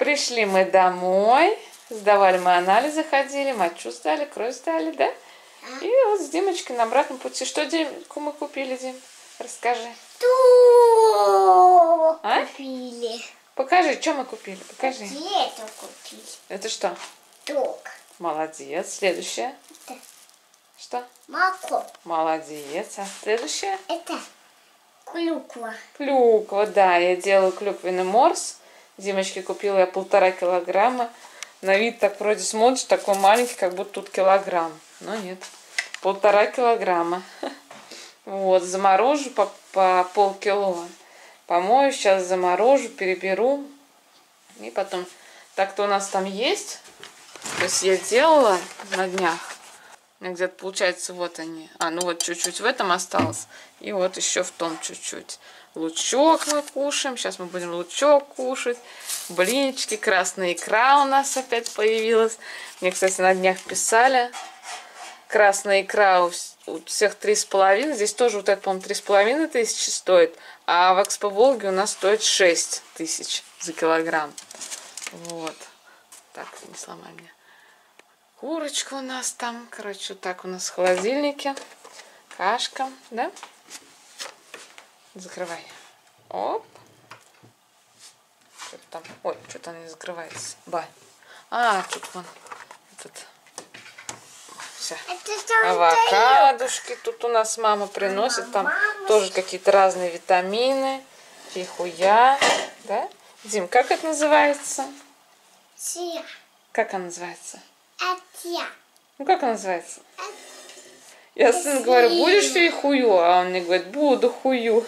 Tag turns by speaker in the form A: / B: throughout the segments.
A: Пришли мы домой, сдавали мы анализы, ходили, мочу сдали, кровь сдали, да? И вот с Димочкой на обратном пути. Что, Димку, мы купили, Дим? Расскажи.
B: Ток купили.
A: Покажи, что мы купили, покажи.
B: Это купили.
A: Это что?
B: Ток.
A: Молодец. Следующее.
B: Это
A: Что?
B: молоко.
A: Молодец. А следующее?
B: Это клюква.
A: Клюква, да. Я делаю клюквенный морс. Димочке купила я 1,5 килограмма. На вид так вроде смотришь, такой маленький, как будто тут килограмм. Но нет. 1,5 килограмма. Вот, заморожу по полкило. Помою, сейчас заморожу, переберу. И потом... Так-то у нас там есть. То есть я делала на днях. У меня где-то получается, вот они. Ну вот чуть-чуть в этом осталось. И вот еще в том чуть-чуть. Лучок мы кушаем. Сейчас мы будем лучок кушать. Блинчики, красная икра у нас опять появилась. Мне, кстати, на днях писали. Красная икра у всех 3,5. Здесь тоже вот это, по-моему, 3,5 тысячи стоит. А в Экспо Волге у нас стоит 6 тысяч за килограмм. Вот. Так, не сломай меня. Курочка у нас там. Короче, вот так у нас в холодильнике. Кашка, да? Закрывай. Оп. Что-то там. Ой, что-то она не закрывается. Бай. Тут вон. Этот. Все. Авокадушки тут у нас мама приносит. Там тоже какие-то разные витамины. Фихуя. Да? Дим, как это называется? Как она называется? Ну как она называется? Я сыну говорю, будешь фейхую? А он мне говорит, буду хую.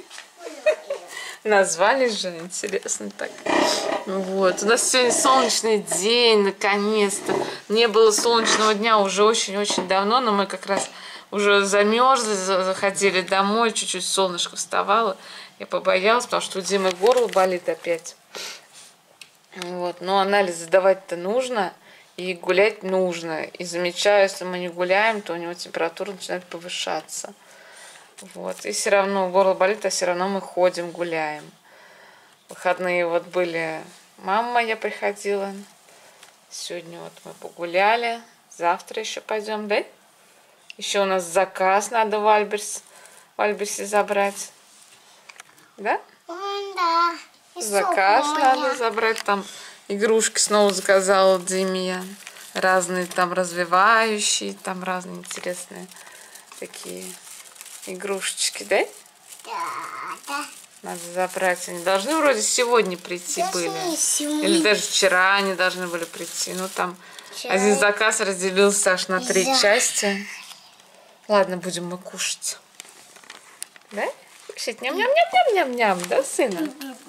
A: Назвали же, интересно так. Вот, у нас сегодня солнечный день, наконец-то. Не было солнечного дня уже очень-очень давно, но мы как раз уже замерзли, заходили домой, чуть-чуть солнышко вставало. Я побоялась, потому что у Димы горло болит опять. Вот, но анализы сдавать-то нужно, и гулять нужно. И замечаю, если мы не гуляем, то у него температура начинает повышаться. Вот, и все равно горло болит, а все равно мы ходим, гуляем. Выходные вот были, мама моя приходила. Сегодня вот мы погуляли, завтра еще пойдем, да? Еще у нас заказ надо в Альберсе забрать. Да?
B: Да.
A: Заказ надо забрать. Там игрушки снова заказала Диме. Разные там развивающие, там разные интересные такие игрушечки, да?
B: Да.
A: Надо забрать. Они должны вроде сегодня прийти были. Или даже вчера они должны были прийти. Ну там один заказ разделился аж на 3 части. Ладно, будем мы кушать. Да? Кушать. Ням-ням-ням-ням-ням-ням. Да, сына?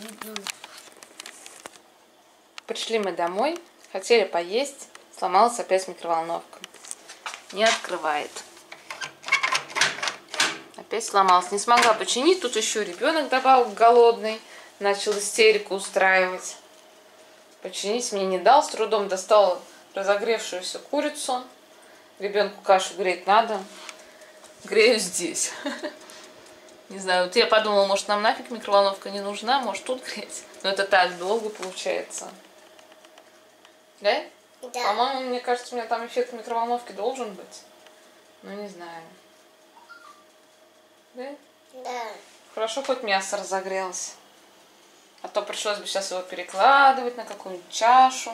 A: Пришли мы домой. Хотели поесть. Сломалась опять микроволновка. Не открывает. Опять сломалась. Не смогла починить. Тут еще ребенок добавил голодный. Начал истерику устраивать. Починить мне не дал. С трудом достал разогревшуюся курицу. Ребенку кашу греть надо. Грею здесь. Не знаю, вот я подумала, может нам нафиг микроволновка не нужна, может тут греть. Но это так долго получается. Да?
B: Да.
A: По-моему, мне кажется, у меня там эффект микроволновки должен быть. Ну, не знаю. Да?
B: Да.
A: Хорошо, хоть мясо разогрелось. А то пришлось бы сейчас его перекладывать на какую-нибудь чашу.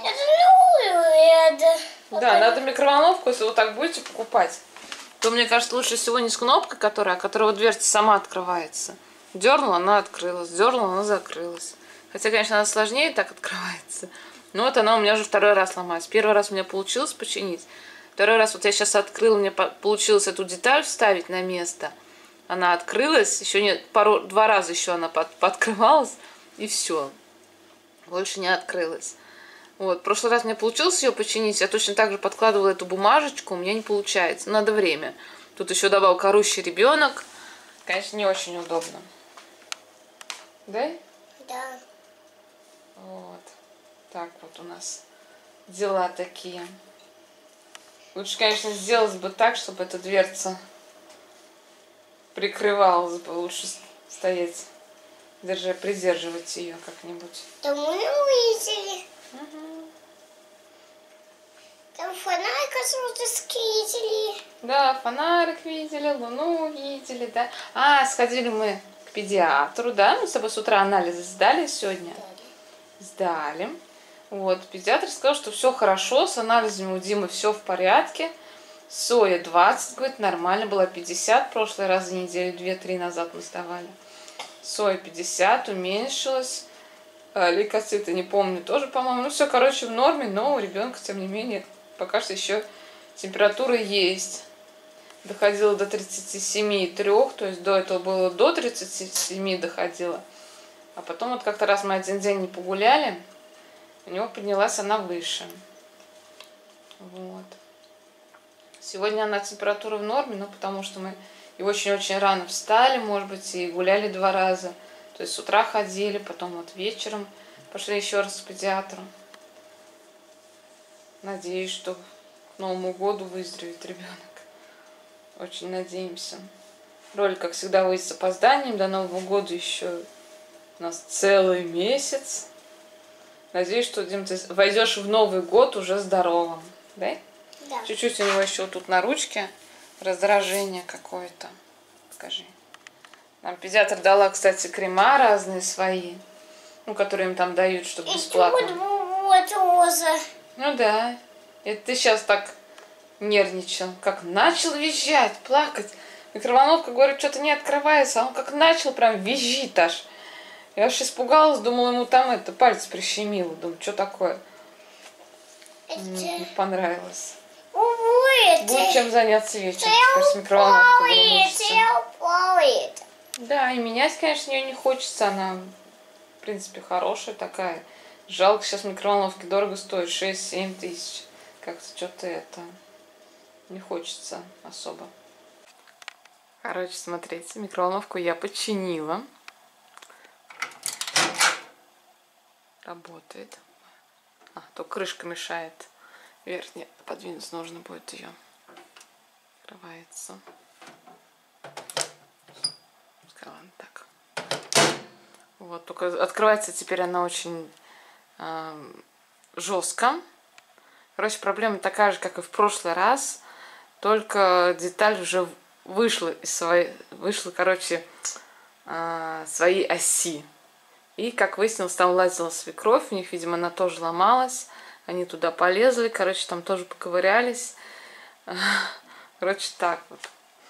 A: Да, надо микроволновку, если вы так будете покупать, то, мне кажется, лучше всего не с кнопкой, которая вот дверца сама открывается. Дернула, она открылась. Дернула, она закрылась. Хотя, конечно, она сложнее так открывается. Но вот она у меня уже второй раз ломается. Первый раз у меня получилось починить. Второй раз вот я сейчас открыла, мне получилось эту деталь вставить на место. Она открылась, еще нет, два раза еще она подкрывалась, и все. Больше не открылась. Вот, в прошлый раз мне получилось ее починить, я точно так же подкладывала эту бумажечку, у меня не получается, надо время. Тут еще добавил орущий ребенок, конечно, не очень удобно. Да?
B: Да.
A: Вот, так вот у нас дела такие. Лучше, конечно, сделать бы так, чтобы эта дверца прикрывалась бы, лучше стоять, придерживать ее как-нибудь.
B: Да мы увидели. Там фонарик с видели.
A: Да, фонарик видели, луну видели, да. А, сходили мы к педиатру, да? Мы с тобой с утра анализы сдали сегодня? Сдали. Вот, педиатр сказал, что все хорошо, с анализами у Димы все в порядке. Соя 20, говорит, нормально, была 50, в прошлый раз за неделю, 2-3 назад мы сдавали. Соя 50, уменьшилась. Лейкоциты, не помню, тоже, по-моему. Ну, все, короче, в норме, но у ребенка, тем не менее, пока что еще температура есть. Доходила до 37,3, то есть до этого было до 37 доходила. А потом вот как-то раз мы один день не погуляли, у него поднялась она выше. Вот. Сегодня она температура в норме, но потому что мы и очень-очень рано встали, может быть, и гуляли 2 раза. То есть с утра ходили, потом вот вечером пошли еще раз к педиатру. Надеюсь, что к Новому году выздоровеет ребенок. Очень надеемся. Ролик, как всегда, выйдет с опозданием. До Нового года еще у нас целый месяц. Надеюсь, что, Дим, ты войдешь в Новый год уже здоровым. Да?
B: Да.
A: Чуть-чуть у него еще тут на ручке раздражение какое-то. Покажи. Нам педиатр дала, кстати, крема разные свои, ну, которые им там дают, чтобы бесплатно.
B: Вот роза.
A: Ну да. Это ты сейчас так нервничал. Как начал визжать, плакать. Микроволновка, говорит, что-то не открывается. А он как начал прям визжит аж. Я аж испугалась, думала, ему там это палец прищемило. Думаю, что такое? Не понравилось. Будет чем заняться вечером. Теперь с микроволновкой. Да, и менять, конечно, ее не хочется. Она, в принципе, хорошая такая. Жалко, сейчас микроволновки дорого стоят. 6-7 тысяч. Как-то что-то это не хочется особо. Короче, смотрите, микроволновку я починила. Работает. А, то крышка мешает. Верхняя подвинуть нужно будет ее. Открывается. Ладно, так. Вот, только открывается теперь она очень жестко. Короче, проблема такая же, как и в прошлый раз, только деталь уже вышла из своей, своей оси. И, как выяснилось, там лазила свекровь, у них, видимо, она тоже ломалась. Они туда полезли, короче, там тоже поковырялись. Короче, так вот.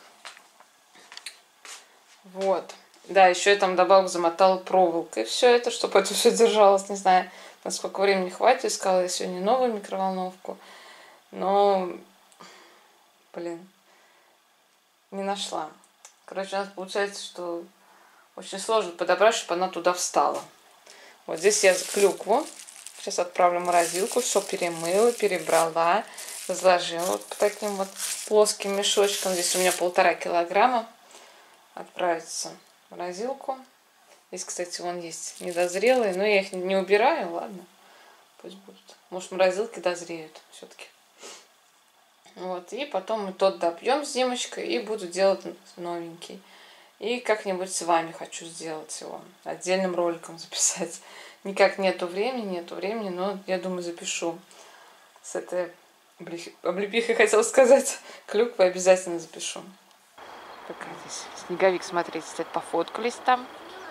A: Вот. Да, еще я там добавок замотала проволокой. Все это, чтобы это все держалось. Не знаю, насколько времени хватит. Искала я сегодня новую микроволновку. Но, блин, не нашла. Короче, у нас получается, что очень сложно подобрать, чтобы она туда встала. Вот здесь я клюкву. Сейчас отправлю в морозилку. Все перемыла, перебрала. Разложила вот по таким вот плоским мешочкам. Здесь у меня 1,5 килограмма. Отправиться в морозилку. Здесь, кстати, вон есть недозрелые, но я их не убираю, ладно. Пусть будут. Может, в морозилке дозреют все-таки. Вот, и потом мы тот допьем с Димочкой и буду делать новенький. И как-нибудь с вами хочу сделать его. Отдельным роликом записать. Никак нету времени, но я думаю, запишу. С этой облепихой, хотела сказать, клюквой обязательно запишу. Такая здесь снеговик, смотрите, стоит, пофоткались там.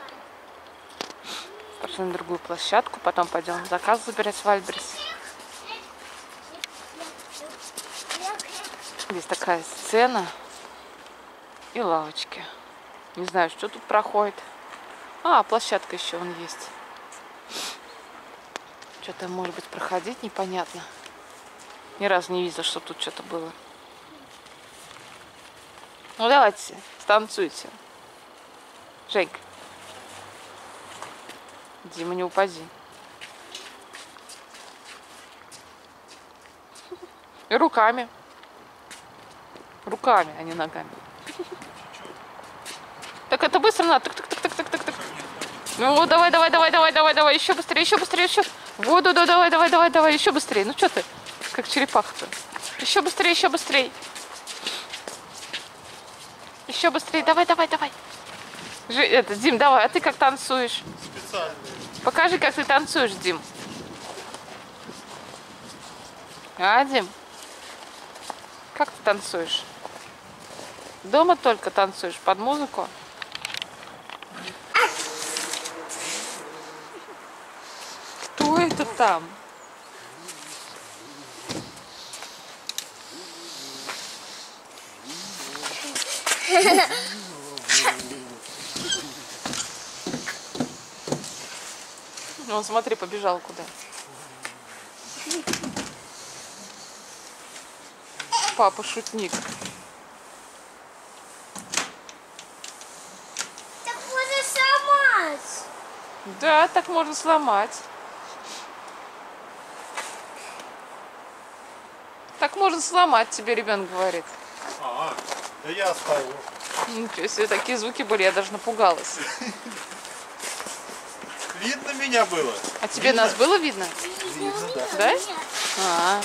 A: Пошли на другую площадку, потом пойдем заказ забирать в Альберс. Здесь такая сцена и лавочки. Не знаю, что тут проходит. А, площадка еще вон есть. Что-то, может быть, проходить непонятно. Ни разу не видела, что тут что-то было. Ну, давайте, станцуйте. Женька. Дима, не упади. И руками. Руками, а не ногами. Так, это быстро надо. Так. Ну, давай. Еще быстрее. Воду, да, давай. Еще быстрее. Ну, что ты? Как черепаха-то. Еще быстрее. Еще быстрее. Давай. Дим, давай. А ты как танцуешь?
C: Специально.
A: Покажи, как ты танцуешь, Дим. А, Дим? Как ты танцуешь? Дома только танцуешь под музыку? Кто это там? Ну, смотри, побежал куда. Папа шутник.
B: Так можно сломать.
A: Да, так можно сломать. Так можно сломать, тебе ребенок говорит.
C: Да я оставил.
A: Ничего себе, такие звуки были, я даже напугалась.
C: Видно меня было?
A: А тебе нас было видно?
C: Видно, да.
A: Да? А.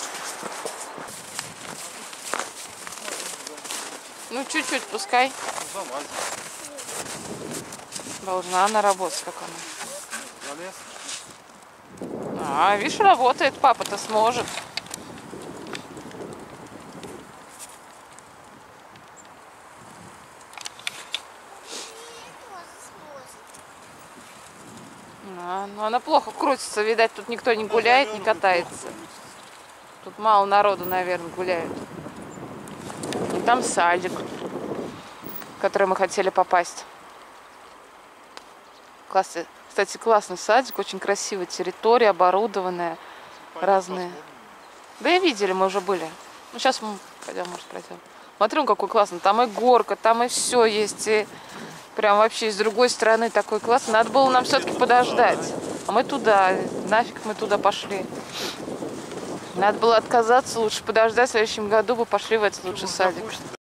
A: Ну, чуть-чуть пускай.
C: Залазит.
A: Должна она работать, как она.
C: Залез.
A: А, видишь, работает. Папа-то сможет. Ну она плохо крутится, видать, тут никто не гуляет, не катается. Тут мало народу, наверное, гуляет. И там садик, в который мы хотели попасть. Классно. Кстати, классный садик, очень красивая территория, оборудованная, разные. Да и видели, мы уже были. Ну, сейчас мы пойдем, может, пройдем. Смотри, он какой классный. Там и горка, там и все есть. И прям вообще с другой стороны такой классный. Надо было нам все-таки подождать. А мы туда. Нафиг мы туда пошли. Надо было отказаться, лучше подождать. В следующем году бы пошли в этот лучший садик.